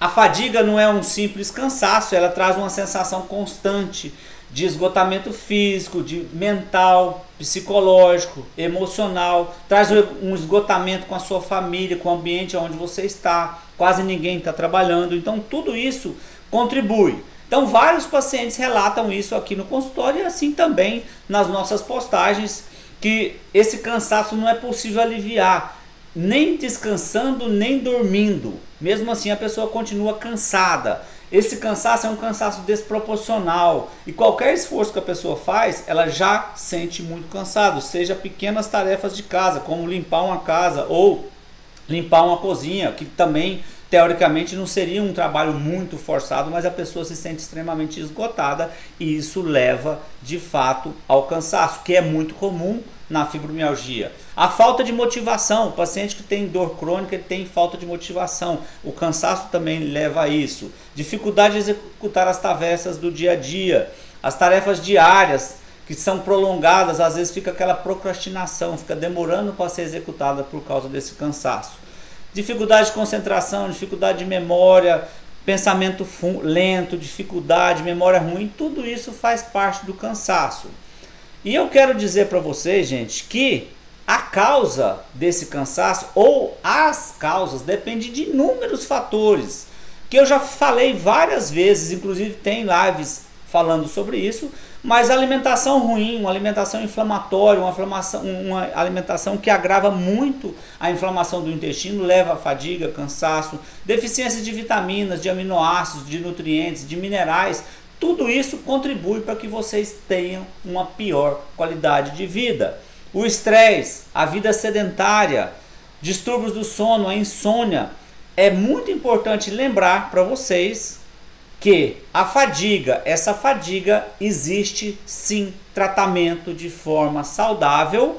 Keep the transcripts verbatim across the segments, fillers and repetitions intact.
A fadiga não é um simples cansaço, ela traz uma sensação constante de esgotamento físico, de mental, psicológico, emocional, traz um esgotamento com a sua família, com o ambiente onde você está, quase ninguém está trabalhando, então tudo isso contribui. Então vários pacientes relatam isso aqui no consultório e assim também nas nossas postagens, que esse cansaço não é possível aliviar, nem descansando, nem dormindo. Mesmo assim a pessoa continua cansada. Esse cansaço é um cansaço desproporcional e qualquer esforço que a pessoa faz, ela já sente muito cansado, seja pequenas tarefas de casa, como limpar uma casa ou limpar uma cozinha, que também teoricamente não seria um trabalho muito forçado, mas a pessoa se sente extremamente esgotada e isso leva de fato ao cansaço, que é muito comum na fibromialgia. A falta de motivação, o paciente que tem dor crônica ele tem falta de motivação, o cansaço também leva a isso. Dificuldade de executar as tarefas do dia a dia, as tarefas diárias que são prolongadas, às vezes fica aquela procrastinação, fica demorando para ser executada por causa desse cansaço. Dificuldade de concentração, dificuldade de memória, pensamento lento, dificuldade, memória ruim, tudo isso faz parte do cansaço. E eu quero dizer para vocês, gente, que a causa desse cansaço ou as causas depende de inúmeros fatores, que eu já falei várias vezes, inclusive tem lives falando sobre isso, mas a alimentação ruim, uma alimentação inflamatória, uma, inflamação, uma alimentação que agrava muito a inflamação do intestino, leva a fadiga, cansaço, deficiência de vitaminas, de aminoácidos, de nutrientes, de minerais, tudo isso contribui para que vocês tenham uma pior qualidade de vida. O estresse, a vida sedentária, distúrbios do sono, a insônia, é muito importante lembrar para vocês que a fadiga, essa fadiga existe sim tratamento de forma saudável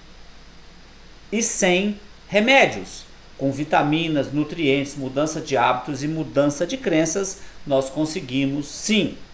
e sem remédios. Com vitaminas, nutrientes, mudança de hábitos e mudança de crenças, nós conseguimos sim